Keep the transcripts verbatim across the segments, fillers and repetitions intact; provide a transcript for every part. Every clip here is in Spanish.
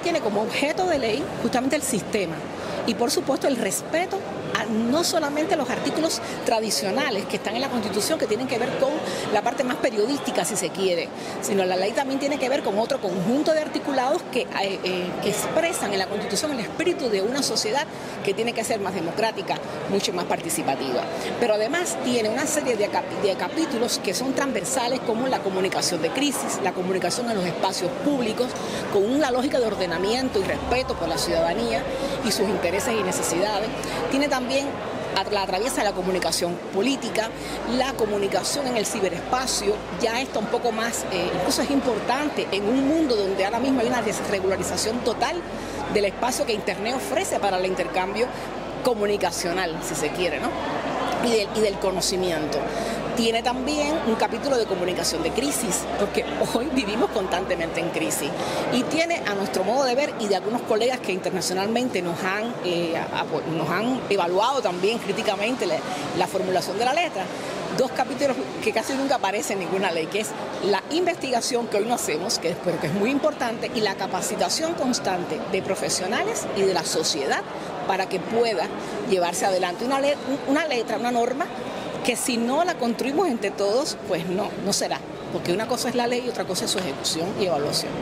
tiene como objeto de ley justamente el sistema y por supuesto el respeto a no solamente los artículos tradicionales que están en la Constitución, que tienen que ver con la parte más periodística, si se quiere, sino la ley también tiene que ver con otro conjunto de articulados que, eh, eh, que expresan en la Constitución el espíritu de una sociedad que tiene que ser más democrática, mucho más participativa. Pero además tiene una serie de, cap de capítulos que son transversales, como la comunicación de crisis, la comunicación en los espacios públicos, con una lógica de ordenamiento y respeto por la ciudadanía y sus intereses y necesidades. Tiene también la atraviesa la comunicación política, la comunicación en el ciberespacio, ya está un poco más, eh, incluso es importante en un mundo donde ahora mismo hay una desregularización total del espacio que Internet ofrece para el intercambio comunicacional, si se quiere, ¿no? Y del, y del conocimiento. Tiene también un capítulo de comunicación de crisis, porque hoy vivimos constantemente en crisis. Y tiene, a nuestro modo de ver, y de algunos colegas que internacionalmente nos han, eh, nos han evaluado también críticamente la, la formulación de la letra, dos capítulos que casi nunca aparecen en ninguna ley, que es la investigación que hoy no hacemos, que, pero que es muy importante, y la capacitación constante de profesionales y de la sociedad para que pueda llevarse adelante una, le una letra, una norma, que si no la construimos entre todos, pues no, no será, porque una cosa es la ley y otra cosa es su ejecución y evaluación.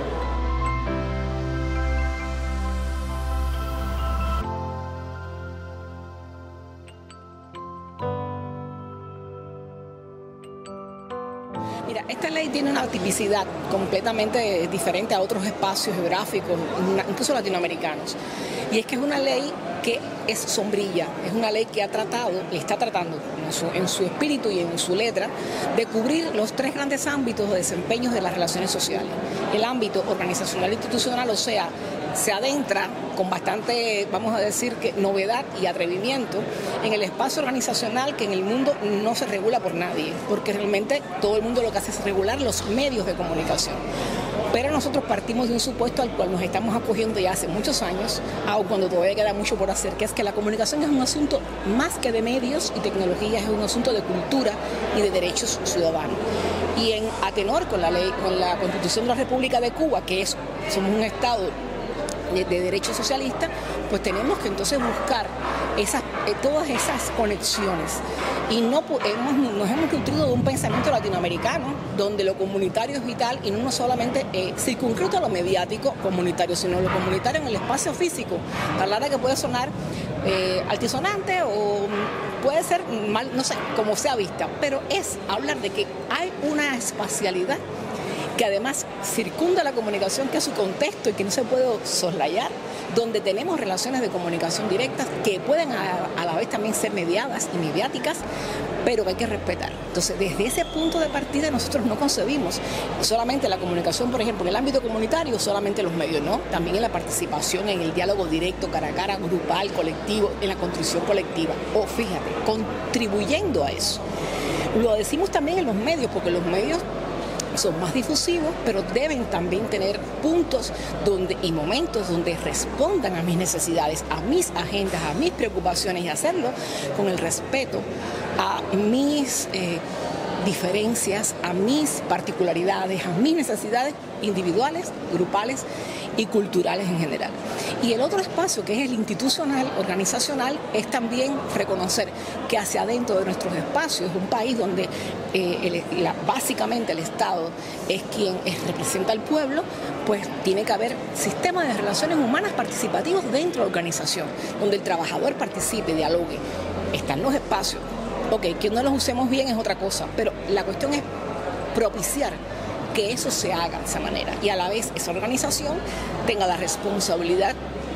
Mira, esta ley tiene una tipicidad completamente diferente a otros espacios geográficos, incluso latinoamericanos, y es que es una ley que es sombrilla, es una ley que ha tratado, y está tratando en su, en su espíritu y en su letra, de cubrir los tres grandes ámbitos de desempeño de las relaciones sociales. El ámbito organizacional e institucional, o sea, se adentra con bastante, vamos a decir, que novedad y atrevimiento en el espacio organizacional que en el mundo no se regula por nadie, porque realmente todo el mundo lo que hace es regular los medios de comunicación. Pero nosotros partimos de un supuesto al cual nos estamos acogiendo ya hace muchos años, aun cuando todavía queda mucho por hacer, que es que la comunicación es un asunto más que de medios y tecnologías, es un asunto de cultura y de derechos ciudadanos. Y en a tenor con la ley, con la Constitución de la República de Cuba, que es, somos un Estado de, de derecho socialista, pues tenemos que entonces buscar esas, eh, todas esas conexiones. Y no hemos, nos hemos nutrido de un pensamiento latinoamericano donde lo comunitario es vital y no solamente eh, circunscrito a lo mediático comunitario, sino lo comunitario en el espacio físico. Palabra que puede sonar eh, altisonante o puede ser mal, no sé, como sea vista, pero es hablar de que hay una espacialidad que además circunda la comunicación, que es su contexto y que no se puede soslayar, donde tenemos relaciones de comunicación directas que pueden a, a la vez también ser mediadas y mediáticas, pero que hay que respetar. Entonces, desde ese punto de partida nosotros no concebimos solamente la comunicación, por ejemplo, en el ámbito comunitario, solamente los medios, no, también en la participación, en el diálogo directo, cara a cara, grupal, colectivo, en la construcción colectiva, o fíjate, contribuyendo a eso. Lo decimos también en los medios, porque los medios son más difusivos, pero deben también tener puntos donde, y momentos donde respondan a mis necesidades, a mis agendas, a mis preocupaciones, y hacerlo con el respeto a mis eh, diferencias, a mis particularidades, a mis necesidades individuales, grupales y culturales en general. Y el otro espacio, que es el institucional, organizacional, es también reconocer que hacia adentro de nuestros espacios, un país donde eh, el, la, básicamente el Estado es quien es, representa al pueblo, pues tiene que haber sistemas de relaciones humanas participativos dentro de la organización, donde el trabajador participe, dialogue. Están los espacios. Ok, que no los usemos bien es otra cosa, pero la cuestión es propiciar que eso se haga de esa manera y a la vez esa organización tenga la responsabilidad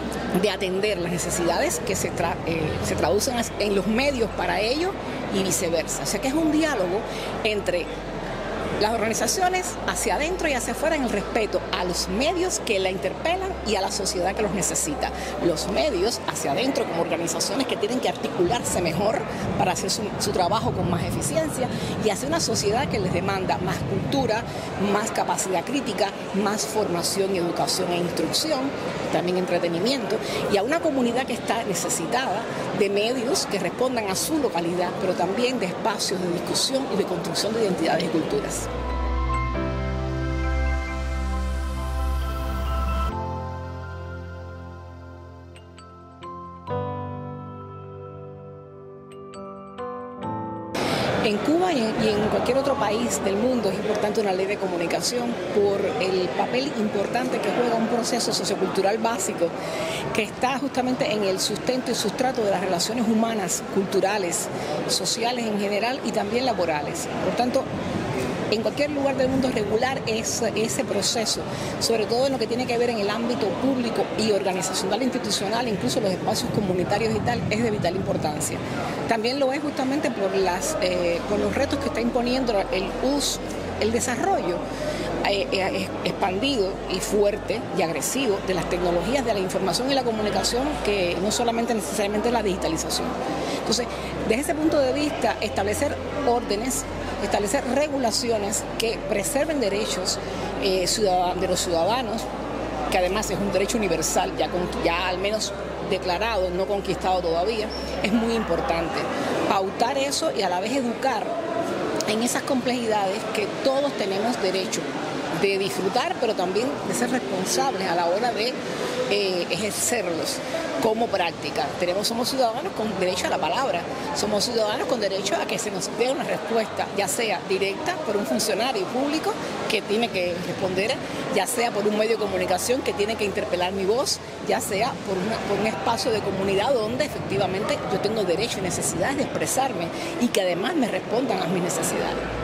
de atender las necesidades que se, tra eh, se traducen en los medios para ello y viceversa. O sea que es un diálogo entre las organizaciones hacia adentro y hacia afuera en el respeto a los medios que la interpelan y a la sociedad que los necesita. Los medios hacia adentro como organizaciones que tienen que articularse mejor para hacer su, su trabajo con más eficiencia, y hacia una sociedad que les demanda más cultura, más capacidad crítica, más formación y educación e instrucción, también entretenimiento, y a una comunidad que está necesitada de medios que respondan a su localidad, pero también de espacios de discusión y de construcción de identidades y culturas. En Cuba y en, y en cualquier otro país del mundo es importante una ley de comunicación por el papel importante que juega un proceso sociocultural básico que está justamente en el sustento y sustrato de las relaciones humanas, culturales, sociales en general y también laborales. Por tanto, en cualquier lugar del mundo regular ese, ese proceso, sobre todo en lo que tiene que ver en el ámbito público y organizacional e institucional, incluso los espacios comunitarios y tal, es de vital importancia. También lo es justamente por, las, eh, por los retos que está imponiendo el uso, el desarrollo eh, eh, expandido y fuerte y agresivo de las tecnologías de la información y la comunicación, que no solamente necesariamente la digitalización. Entonces, desde ese punto de vista, establecer órdenes, establecer regulaciones que preserven derechos eh, de los ciudadanos, que además es un derecho universal, ya, con, ya al menos declarado, no conquistado todavía, es muy importante. Pautar eso y a la vez educar en esas complejidades que todos tenemos derecho de disfrutar, pero también de ser responsables a la hora de eh, ejercerlos como práctica. Tenemos, somos ciudadanos con derecho a la palabra, somos ciudadanos con derecho a que se nos dé una respuesta, ya sea directa por un funcionario público que tiene que responder, ya sea por un medio de comunicación que tiene que interpelar mi voz, ya sea por, una, por un espacio de comunidad donde efectivamente yo tengo derecho y necesidades de expresarme y que además me respondan a mis necesidades.